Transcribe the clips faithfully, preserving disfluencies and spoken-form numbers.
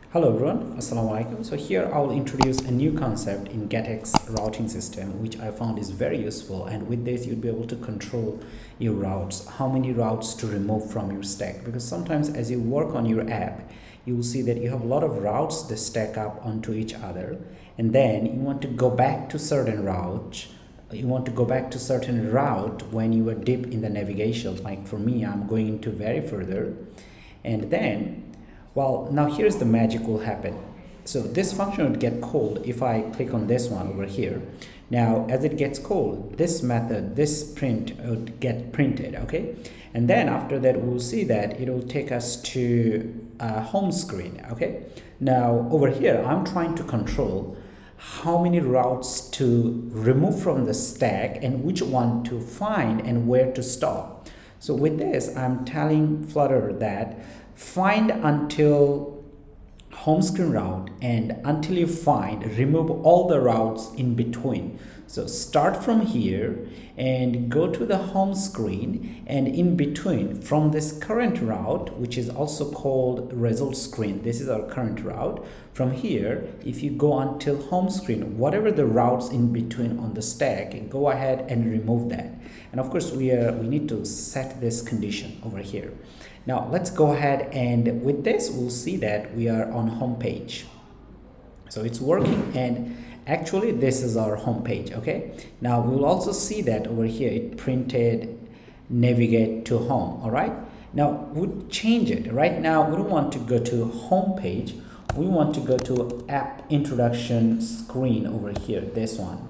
Hello everyone, Assalamu alaikum. So here I'll introduce a new concept in GetX routing system, which I found is very useful, and with this you'll be able to control your routes, how many routes to remove from your stack, because sometimes as you work on your app you will see that you have a lot of routes that stack up onto each other, and then you want to go back to certain routes you want to go back to certain route when you are deep in the navigation. Like for me, I'm going into very further, and then well, now here's the magic will happen. So this function would get called if I click on this one over here. Now as it gets called, this method, this print would get printed, okay? And then after that we'll see that it will take us to a home screen, okay? Now over here I'm trying to control how many routes to remove from the stack and which one to find and where to stop. So with this I'm telling Flutter that find until home screen route, and until you find, remove all the routes in between. So start from here and go to the home screen, and in between from this current route, which is also called result screen, this is our current route. From here, if you go until home screen, whatever the routes in between on the stack, go ahead and remove that. And of course we are we need to set this condition over here. Now let's go ahead, and with this we'll see that we are on home page. So it's working, and actually this is our home page, okay? Now we'll also see that over here it printed navigate to home. All right, now we'll change it. Right now we don't want to go to home page, we want to go to app introduction screen over here, this one.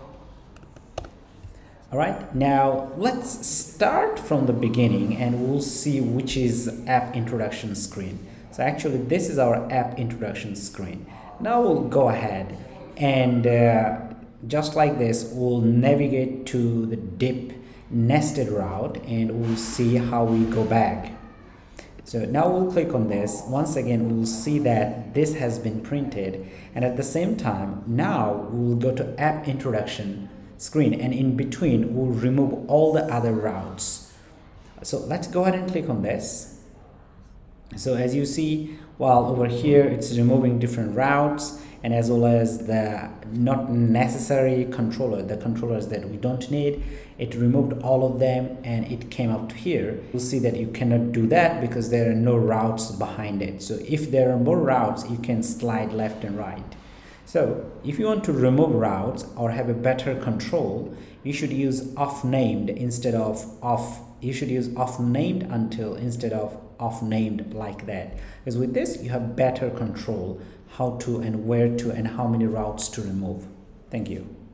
All right, now let's start from the beginning and we'll see which is app introduction screen. So actually this is our app introduction screen. Now we'll go ahead and uh, just like this we'll navigate to the deep nested route, and we'll see how we go back. So now we'll click on this. Once again we'll see that this has been printed, and at the same time now we'll go to app introduction screen, and in between we'll remove all the other routes. So let's go ahead and click on this. So as you see, while over here it's removing different routes, and as well as the not necessary controller, the controllers that we don't need, it removed all of them and it came up to here. You'll see that you cannot do that because there are no routes behind it. So if there are more routes, you can slide left and right. So if you want to remove routes or have a better control, you should use off named instead of off. You should use off named until instead of off named, like that. Because with this you have better control how to and where to and how many routes to remove. Thank you.